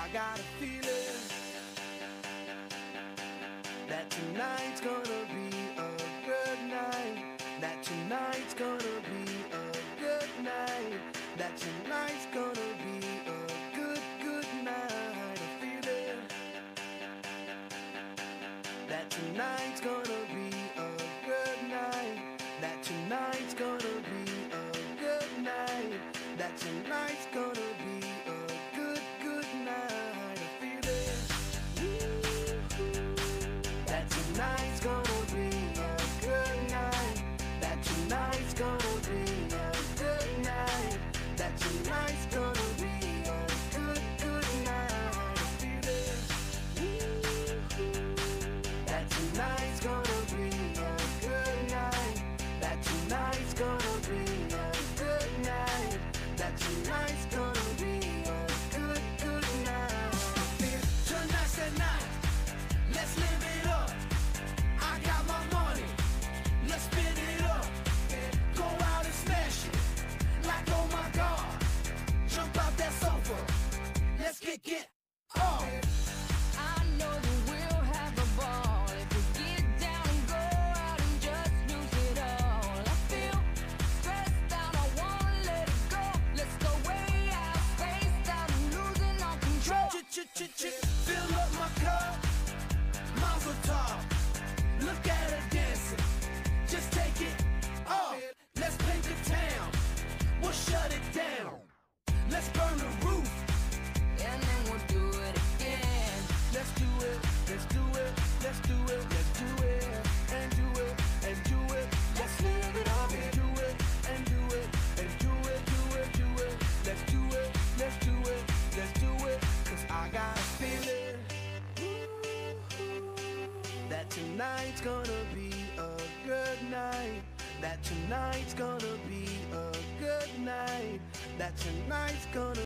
I got a feeling that tonight's gonna be a good night. That tonight's gonna be a good night. That tonight's gonna be a good, good night. A feeling that tonight's gonna be a good night. That tonight's gonna be a good night. That tonight's gonna be a good, good night. A feeling that tonight's gonna be a good night. That tonight's gonna be a good night. That tonight's gonna be a good, good night. A feeling that tonight's gonna be a good night. That tonight's gonna be a good night. That tonight's gonna be a good, good night. Tonight's the night. Let's live it up. I got my money. Let's spin it up. Go out and smash it. Like oh my God. Jump out that sofa. Let's get up. I know that we'll have a ball if we get down and go out and just lose it all. I feel stressed out, I wanna let it go. Let's go way out, spaced out and losing all control. Fill up my cup. Mazel tov. Look at her dancing. Just take it off. Let's paint the town. We'll shut it down. Let's burn the roof. And then we'll do it again. Let's do it. Let's do it. Let's do it. Let's do it. And do it. And do it. Let's live it up. And do it. And do it. And do it. Do it. Do it. Let's do it. Let's do it. Let's do it. 'Cause I got a feeling that tonight's gonna be a good night. That tonight's gonna be a good night. That tonight's gonna